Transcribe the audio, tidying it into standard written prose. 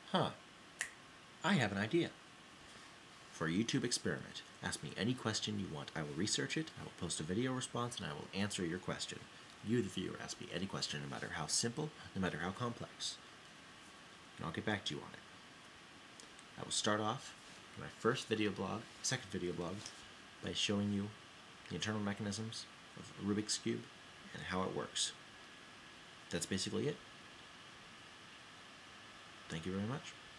Huh. I have an idea. For a YouTube experiment, ask me any question you want. I will research it, I will post a video response, and I will answer your question. You, the viewer, ask me any question, no matter how simple, no matter how complex. And I'll get back to you on it. I will start off my first video blog, second video blog, by showing you the internal mechanisms of a Rubik's Cube and how it works. That's basically it. Thank you very much.